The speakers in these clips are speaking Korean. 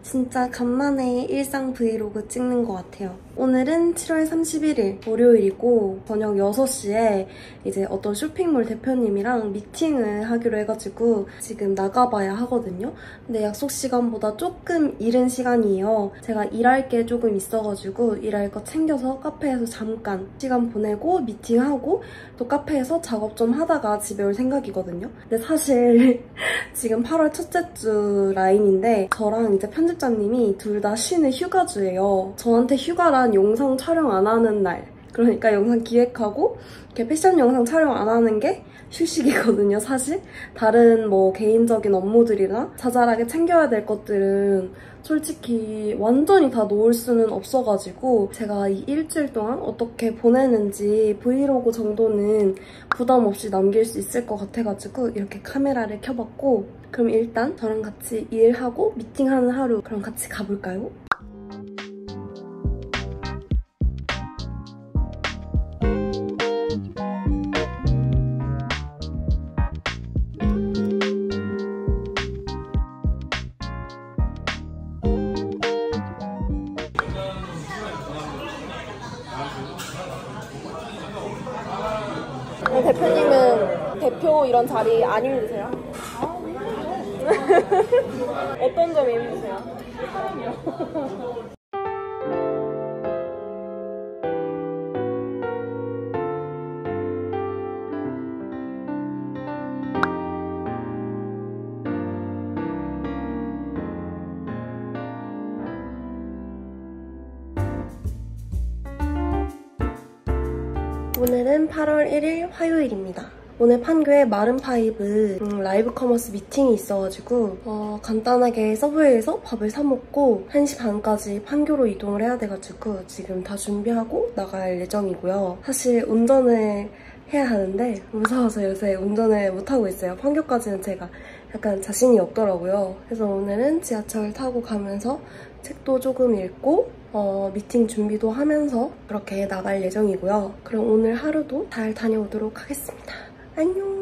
진짜 간만에 일상 브이로그 찍는 것 같아요. 오늘은 7월 31일 월요일이고 저녁 6시에 이제 어떤 쇼핑몰 대표님이랑 미팅을 하기로 해가지고 지금 나가봐야 하거든요. 근데 약속 시간보다 조금 이른 시간이에요. 제가 일할 게 조금 있어가지고 일할 거 챙겨서 카페에서 잠깐 시간 보내고 미팅하고 또 카페에서 작업 좀 하다가 집에 올 생각이거든요. 근데 사실 지금 8월 첫째 주 라인인데 저랑 이제 편집자님이 둘 다 쉬는 휴가주예요. 저한테 휴가란 영상 촬영 안 하는 날, 그러니까 영상 기획하고 이렇게 패션 영상 촬영 안 하는 게 휴식이거든요, 사실. 다른 뭐 개인적인 업무들이나 자잘하게 챙겨야 될 것들은 솔직히 완전히 다 놓을 수는 없어가지고 제가 이 일주일 동안 어떻게 보내는지 브이로그 정도는 부담 없이 남길 수 있을 것 같아가지고 이렇게 카메라를 켜봤고, 그럼 일단 저랑 같이 일하고 미팅하는 하루 그럼 같이 가볼까요? 대표님은 대표 이런 자리 안 힘드세요? 어떤 점이 힘드세요? 오늘은 8월 1일 화요일입니다. 오늘 판교에 마른파이브 라이브 커머스 미팅이 있어가지고 간단하게 서브웨이에서 밥을 사 먹고 1시 반까지 판교로 이동을 해야 돼가지고 지금 다 준비하고 나갈 예정이고요. 사실 운전을 해야 하는데 무서워서 요새 운전을 못하고 있어요. 판교까지는 제가 약간 자신이 없더라고요. 그래서 오늘은 지하철 타고 가면서 책도 조금 읽고 미팅 준비도 하면서 그렇게 나갈 예정이고요. 그럼 오늘 하루도 잘 다녀오도록 하겠습니다. 안녕!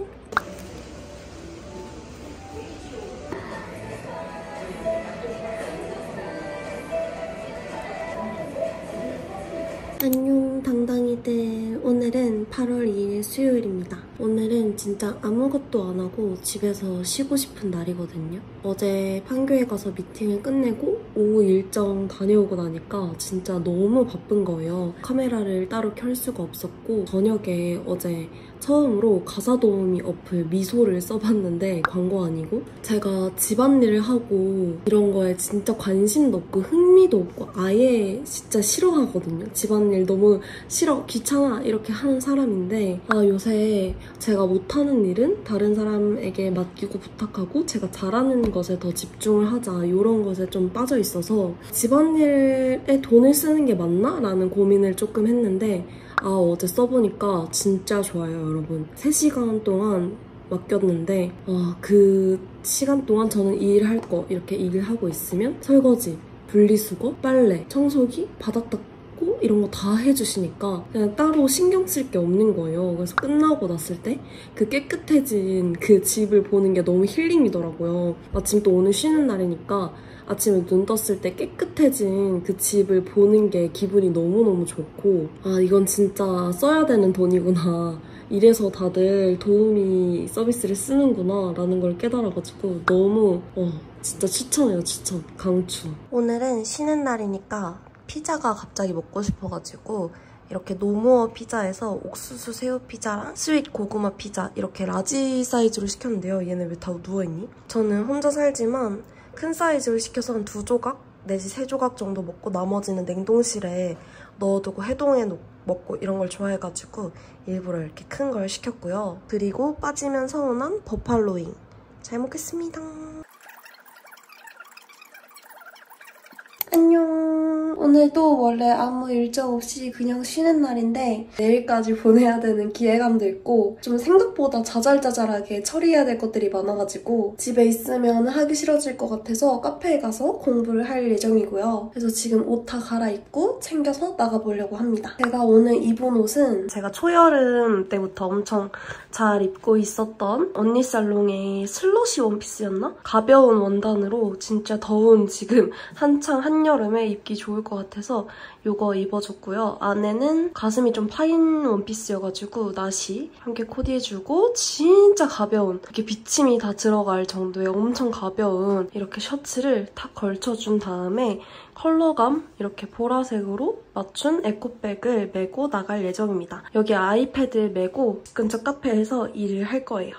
안녕 당당이들. 오늘은 8월 2일 수요일입니다. 오늘은 진짜 아무것도 안 하고 집에서 쉬고 싶은 날이거든요. 어제 판교에 가서 미팅을 끝내고 오후 일정 다녀오고 나니까 진짜 너무 바쁜 거예요. 카메라를 따로 켤 수가 없었고 저녁에 어제 처음으로 가사도우미 어플 미소를 써봤는데 광고 아니고 제가 집안일을 하고 이런 거에 진짜 관심도 없고 흥미도 없고 아예 진짜 싫어하거든요. 집안일 너무 싫어, 귀찮아 이렇게 하는 사람인데 요새 제가 못하는 일은 다른 사람에게 맡기고 부탁하고 제가 잘하는 것에 더 집중을 하자 이런 것에 좀 빠져 있어서 집안일에 돈을 쓰는 게 맞나? 라는 고민을 조금 했는데 어제 써보니까 진짜 좋아요, 여러분. 3시간 동안 맡겼는데 그 시간 동안 저는 일할 거 이렇게 일을 하고 있으면 설거지, 분리수거, 빨래, 청소기, 바닥 닦고 이런 거 다 해주시니까 그냥 따로 신경 쓸 게 없는 거예요. 그래서 끝나고 났을 때 그 깨끗해진 그 집을 보는 게 너무 힐링이더라고요. 마침 또 오늘 쉬는 날이니까 아침에 눈 떴을 때 깨끗해진 그 집을 보는 게 기분이 너무너무 좋고 이건 진짜 써야 되는 돈이구나. 이래서 다들 도우미 서비스를 쓰는구나 라는 걸 깨달아가지고 너무 진짜 추천해요. 추천. 강추. 오늘은 쉬는 날이니까 피자가 갑자기 먹고 싶어가지고 이렇게 노모어 피자에서 옥수수 새우 피자랑 스윗 고구마 피자 이렇게 라지 사이즈로 시켰는데요. 얘는 왜 다 누워있니? 저는 혼자 살지만 큰 사이즈를 시켜서 한 2조각 내지 3조각 정도 먹고 나머지는 냉동실에 넣어두고 해동해 먹고 이런 걸 좋아해가지고 일부러 이렇게 큰 걸 시켰고요. 그리고 빠지면 서운한 버팔로잉. 잘 먹겠습니다. 안녕. 오늘도 원래 아무 일정 없이 그냥 쉬는 날인데 내일까지 보내야 되는 기획안도 있고 좀 생각보다 자잘자잘하게 처리해야 될 것들이 많아가지고 집에 있으면 하기 싫어질 것 같아서 카페에 가서 공부를 할 예정이고요. 그래서 지금 옷 다 갈아입고 챙겨서 나가보려고 합니다. 제가 오늘 입은 옷은 제가 초여름 때부터 엄청 잘 입고 있었던 언니살롱의 슬러시 원피스였나? 가벼운 원단으로 진짜 더운 지금 한창 한여름에 입기 좋을 것 같아서 이거 입어줬고요. 안에는 가슴이 좀 파인 원피스여가지고 나시 함께 코디해주고 진짜 가벼운 이렇게 비침이 다 들어갈 정도의 엄청 가벼운 이렇게 셔츠를 탁 걸쳐준 다음에 컬러감 이렇게 보라색으로 맞춘 에코백을 메고 나갈 예정입니다. 여기 아이패드 메고 근처 카페에서 일을 할 거예요.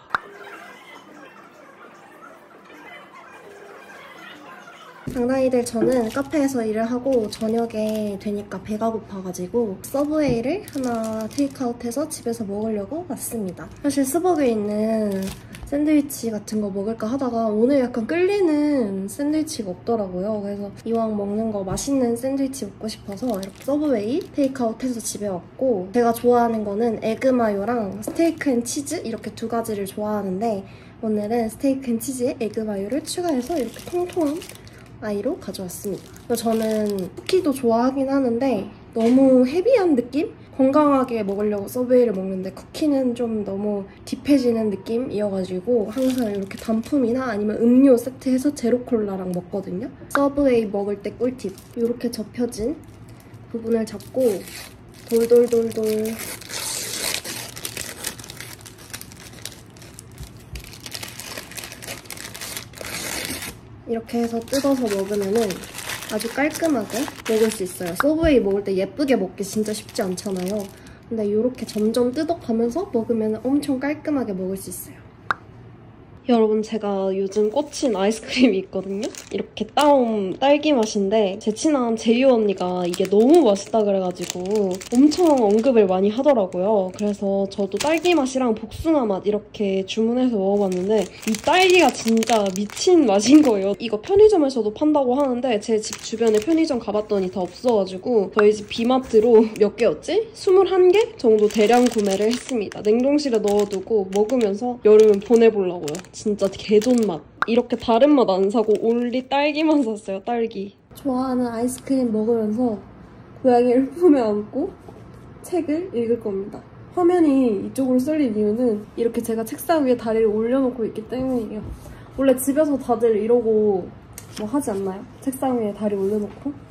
당당히들 저는 카페에서 일을 하고 저녁에 되니까 배가 고파가지고 서브웨이를 하나 테이크아웃해서 집에서 먹으려고 왔습니다. 사실 스벅에 있는 샌드위치 같은 거 먹을까 하다가 오늘 약간 끌리는 샌드위치가 없더라고요. 그래서 이왕 먹는 거 맛있는 샌드위치 먹고 싶어서 이렇게 서브웨이 테이크아웃해서 집에 왔고 제가 좋아하는 거는 에그마요랑 스테이크 앤 치즈 이렇게 두 가지를 좋아하는데 오늘은 스테이크 앤 치즈에 에그마요를 추가해서 이렇게 통통한 아이로 가져왔습니다. 저는 쿠키도 좋아하긴 하는데 너무 헤비한 느낌? 건강하게 먹으려고 서브웨이를 먹는데 쿠키는 좀 너무 딥해지는 느낌이어가지고 항상 이렇게 단품이나 아니면 음료 세트해서 제로콜라랑 먹거든요. 서브웨이 먹을 때 꿀팁. 이렇게 접혀진 부분을 잡고 돌돌돌돌 이렇게 해서 뜯어서 먹으면은 아주 깔끔하게 먹을 수 있어요. 서브웨이 먹을 때 예쁘게 먹기 진짜 쉽지 않잖아요. 근데 이렇게 점점 뜯어가면서 먹으면 엄청 깔끔하게 먹을 수 있어요. 여러분 제가 요즘 꽂힌 아이스크림이 있거든요? 이렇게 따옴 딸기 맛인데 제 친한 제유 언니가 이게 너무 맛있다 그래가지고 엄청 언급을 많이 하더라고요. 그래서 저도 딸기 맛이랑 복숭아 맛 이렇게 주문해서 먹어봤는데 이 딸기가 진짜 미친 맛인 거예요. 이거 편의점에서도 판다고 하는데 제 집 주변에 편의점 가봤더니 다 없어가지고 저희 집 비마트로 몇 개였지? 21개 정도 대량 구매를 했습니다. 냉동실에 넣어두고 먹으면서 여름은 보내보려고요. 진짜 개존 맛. 이렇게 다른 맛 안 사고 올리 딸기만 샀어요, 딸기. 좋아하는 아이스크림 먹으면서 고양이를 품에 안고 책을 읽을 겁니다. 화면이 이쪽으로 쏠린 이유는 이렇게 제가 책상 위에 다리를 올려놓고 있기 때문이에요. 원래 집에서 다들 이러고 뭐 하지 않나요? 책상 위에 다리 올려놓고?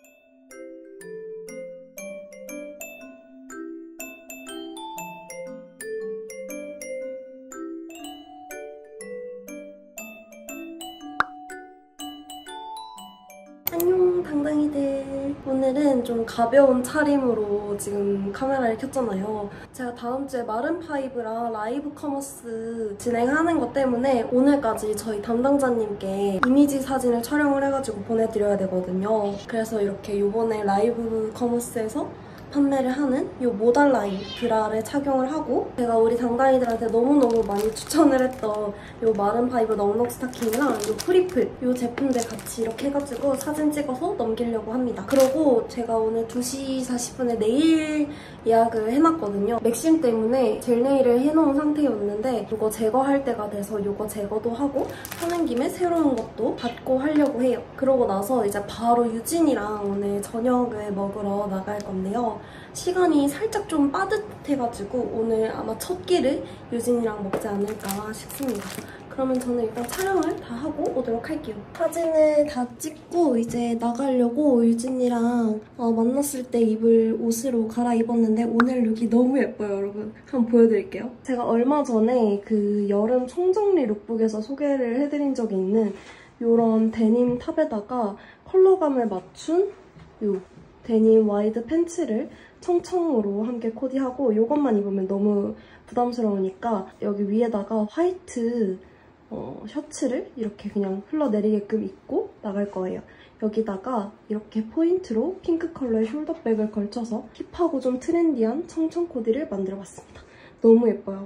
안녕 당당이들. 오늘은 좀 가벼운 차림으로 지금 카메라를 켰잖아요. 제가 다음 주에 마른파이브랑 라이브 커머스 진행하는 것 때문에 오늘까지 저희 담당자님께 이미지 사진을 촬영을 해가지고 보내드려야 되거든요. 그래서 이렇게 이번에 라이브 커머스에서 판매를 하는 이 모달 라인 브라를 착용을 하고 제가 우리 당당이들한테 너무너무 많이 추천을 했던 이 마른파이브 넉넉 스타킹이랑 이 프리플 이 제품들 같이 이렇게 해가지고 사진 찍어서 넘기려고 합니다. 그리고 제가 오늘 2시 40분에 네일 예약을 해놨거든요. 맥심 때문에 젤 네일을 해놓은 상태였는데 이거 제거할 때가 돼서 이거 제거도 하고 하는 김에 새로운 것도 받고 하려고 해요. 그러고 나서 이제 바로 유진이랑 오늘 저녁을 먹으러 나갈 건데요. 시간이 살짝 좀 빠듯해가지고 오늘 아마 첫 끼를 유진이랑 먹지 않을까 싶습니다. 그러면 저는 일단 촬영을 다 하고 오도록 할게요. 사진을 다 찍고 이제 나가려고 유진이랑 만났을 때 입을 옷으로 갈아입었는데 오늘 룩이 너무 예뻐요, 여러분. 한번 보여드릴게요. 제가 얼마 전에 그 여름 총정리 룩북에서 소개를 해드린 적이 있는 이런 데님 탑에다가 컬러감을 맞춘 이 데님 와이드 팬츠를 청청으로 함께 코디하고 이것만 입으면 너무 부담스러우니까 여기 위에다가 화이트 셔츠를 이렇게 그냥 흘러내리게끔 입고 나갈 거예요. 여기다가 이렇게 포인트로 핑크 컬러의 숄더백을 걸쳐서 힙하고 좀 트렌디한 청청 코디를 만들어봤습니다. 너무 예뻐요.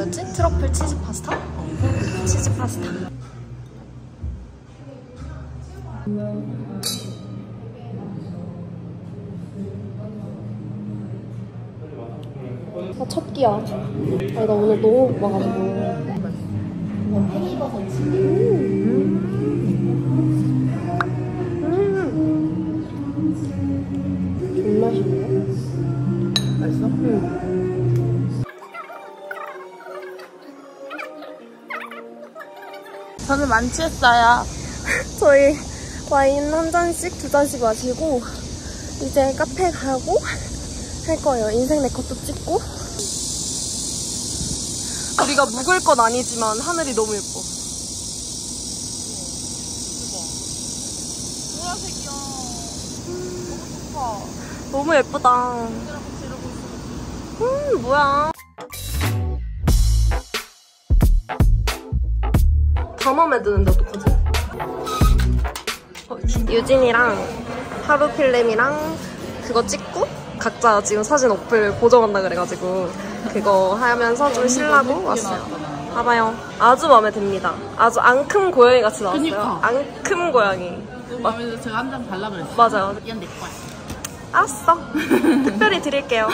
뭐였지? 트러플 치즈 파스타? 치즈 파스타. 나 첫 끼야. 아니, 나 오늘 너무 못 봐가지고. 존맛있네. 맛있어? 저는 만취했어요. 저희 와인 한 잔씩, 두 잔씩 마시고 이제 카페 가고 할 거예요. 인생 내 것도 찍고. 우리가 묵을 건 아니지만 하늘이 너무 예뻐. 보라색이야. 너무 좋다. 너무 예쁘다. 뭐야. 다 마음에 드는데 어떡하지? 유진이랑 하루 필름이랑 그거 찍고 각자 지금 사진 어플 고정한다 그래가지고 그거 하면서 좀 쉬려고 왔어요. 봐봐요. 아주 마음에 듭니다. 아주 앙큼 고양이 같이 나왔어요. 그니까. 앙큼 고양이. 너무 마음에 들어서 제가 한 잔 달라 그랬어요. 맞아요. 이건 내 거야. 알았어. 특별히 드릴게요.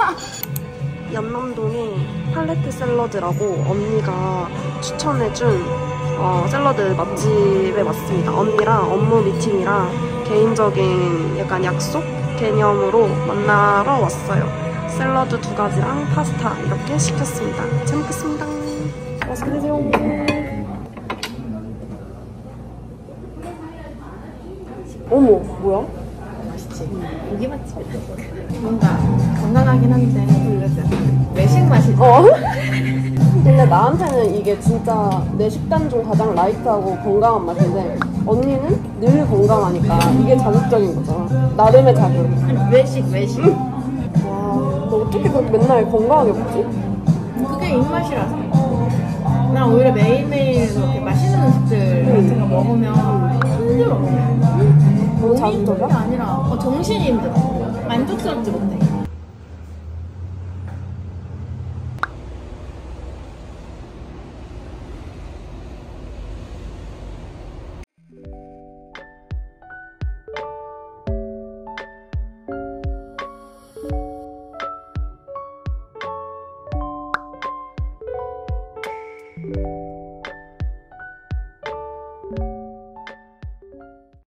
연남동에 팔레트 샐러드라고 언니가 추천해준 샐러드 맛집에 왔습니다. 언니랑 업무 미팅이랑 개인적인 약간 약속 개념으로 만나러 왔어요. 샐러드 2가지랑 파스타 이렇게 시켰습니다. 잘 먹겠습니다. 맛있게 드세요. 어머, 뭐야? 맛있지? 고기 맛집. 뭔가 건강하긴 한데 외식 맛이지. 근데 나한테는 이게 진짜 내 식단 중 가장 라이트하고 건강한 맛인데 언니는 늘 건강하니까 이게 자극적인 거잖아. 나름의 자극. 아니, 외식. 와, 너 어떻게 그렇게 맨날 건강하게 먹지? 그게 입맛이라서. 난 오히려 매일매일 그렇게 맛있는 음식들 같은 거 먹으면 힘들어. 너무 자극적이야? 그게 아니라 정신이 힘들어. 만족스럽지 못해.